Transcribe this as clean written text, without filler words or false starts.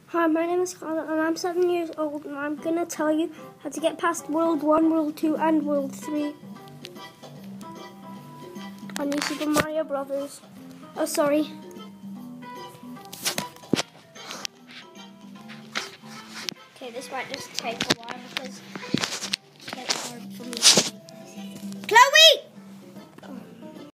Hi, my name is Scarlett and I'm 7 years old, and I'm going to tell you how to get past World 1, World 2 and World 3 on New Super Mario Brothers. Oh, sorry. Okay, this might just take a while because it's quite hard for me. Chloe!